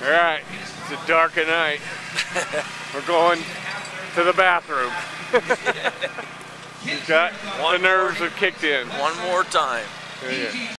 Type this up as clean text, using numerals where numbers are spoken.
All right, it's a dark night. We're going to the bathroom. The nerves have kicked in. One more time. Yeah.